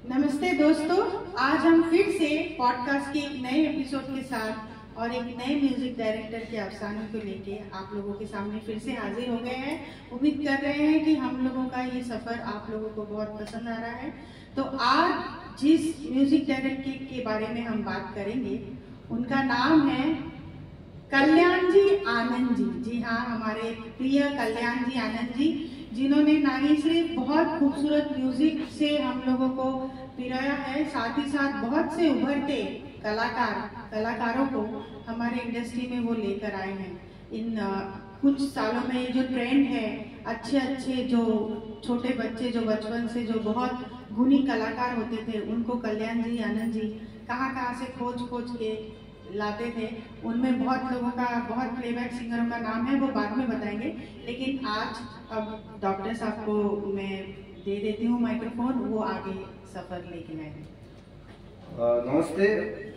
नमस्ते दोस्तों, आज हम फिर से पॉडकास्ट के एक नए एपिसोड के साथ और एक नए म्यूजिक डायरेक्टर के अफसानों को लेके आप लोगों के सामने फिर से हाजिर हो गए हैं। उम्मीद कर रहे हैं कि हम लोगों का ये सफर आप लोगों को बहुत पसंद आ रहा है। तो आज जिस म्यूजिक डायरेक्टर के बारे में हम बात करेंगे उनका नाम है कल्याण जी आनंद जी। जी हाँ, हमारे प्रिय कल्याण जी आनंद जी, जिन्होंने ना ही सिर्फ बहुत खूबसूरत म्यूजिक से हम लोगों को पिरोया है, साथ ही साथ बहुत से उभरते कलाकारों को हमारे इंडस्ट्री में वो लेकर आए हैं। इन कुछ सालों में जो ट्रेंड है, अच्छे जो छोटे बच्चे जो बचपन से जो बहुत गुणी कलाकार होते थे, उनको कल्याण जी आनंद जी कहाँ से खोज के लाते थे। उनमें बहुत लोगों का, बहुत प्लेबैक सिंगरों का नाम है, वो बाद में बताएंगे। लेकिन आज अब डॉक्टर साहब को मैं दे देती हूँ माइक्रोफोन, वो आगे सफर लेके आएंगे। नमस्ते।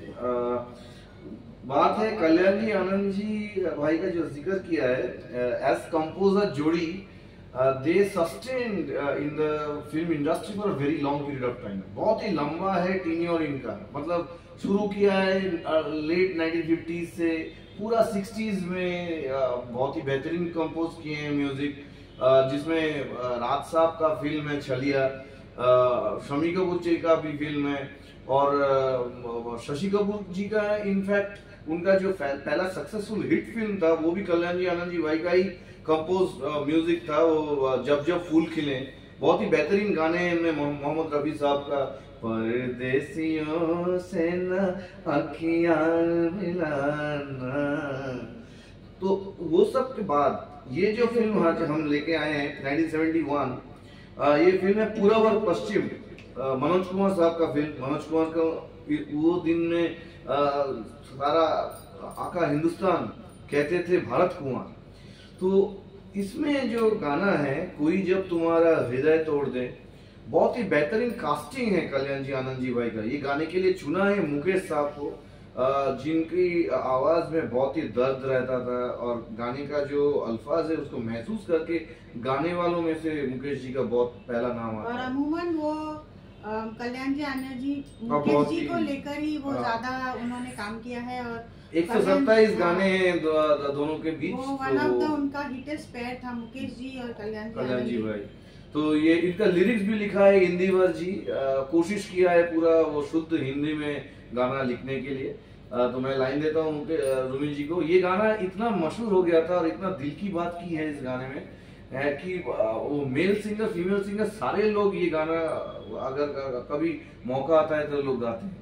बात है कल्याण जी आनंद जी भाई का जो जिक्र किया है, एज कंपोजर जोड़ी they sustained in the film industry for a very long period of time. बहुत ही लंबा है टीन्योर इनका, मतलब शुरू किया है लेट 1950s से पूरा 60s में बहुत ही बेहतरीन कंपोज किए हैं म्यूजिक, जिसमें राज साहब का फिल्म है छलिया, शमी कपूर जी का भी फिल्म है और शशि कपूर जी का इनफैक्ट उनका जो पहला सक्सेसफुल हिट फिल्म था वो भी कल्याण जी आनंद जी भाई का ही कंपोज म्यूजिक था, वो जब फूल खिले। बहुत ही बेहतरीन गाने हैं इनमें मोहम्मद रफी साहब का परदेसियों से न अखियां मिलाना। तो वो सब के बाद ये जो फिल्म आज हम लेके आए हैं 1971, ये फिल्म है पूरब और पश्चिम, मनोज कुमार साहब का फिल्म। मनोज कुमार का वो दिन में सारा आका हिंदुस्तान कहते थे भारत कुमार। तो इसमें जो गाना है कोई जब तुम्हारा हृदय तोड़ दे, बहुत ही बेहतरीन कास्टिंग है कल्याण जी आनंद जी भाई का। ये गाने के लिए चुना है मुकेश साहब को, जिनकी आवाज में बहुत ही दर्द रहता था और गाने का जो अल्फाज है उसको महसूस करके गाने वालों में से मुकेश जी का बहुत पहला नाम आता है। और अमूमन वो कल्याण जी आनंद जी मुकेश जी को लेकर ही वो ज्यादा उन्होंने काम किया है और 127 गाने हैं दोनों के बीच। वो वन ऑफ द उनका हिटेस्ट पेयर था, मुकेश जी और कल्याण जी भाई। तो ये इनका लिरिक्स भी लिखा है हिंदी वर जी, कोशिश किया है पूरा वो शुद्ध हिंदी में गाना लिखने के लिए। तो मैं लाइन देता हूँ रुमी जी को। ये गाना इतना मशहूर हो गया था और इतना दिल की बात की है इस गाने में है कि वो मेल सिंगर फीमेल सिंगर सारे लोग ये गाना अगर कभी मौका आता है तो लोग गाते हैं।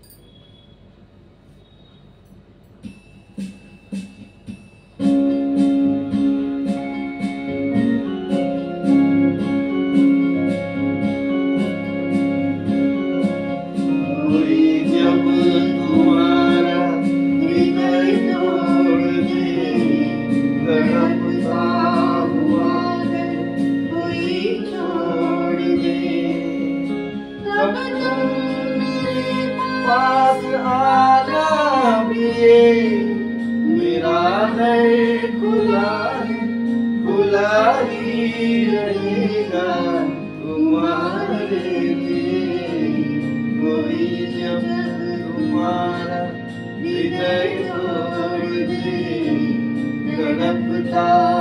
पास आना भी मेरा है खुला ही रहेगा तुम्हारे लिए। कोई जब तुम्हारा हृदय तोड़ दे, तड़पता